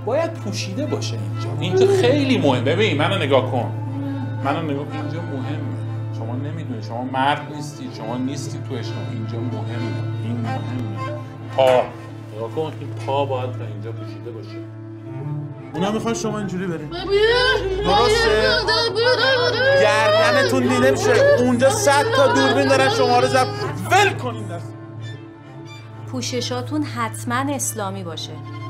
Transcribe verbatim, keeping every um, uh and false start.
باید پوشیده باشه اینجا. اینجا خیلی مهم. ببین منو نگاه کن. منو نگاه کن. اینجا مهمه. شما نمیدونی، شما مرد نیستی، شما نیستی تو اجتماع. اینجا مهمه. این مهمه. پا نگاه کن، این پا باید تا اینجا پوشیده باشه. اونا میخوان شما اینجوری بریم. درسته؟ گردنتون دیده میشه. اونجا صد تا دوربین دارن شما رو ول کنین دست. پوششاتون حتما اسلامی باشه.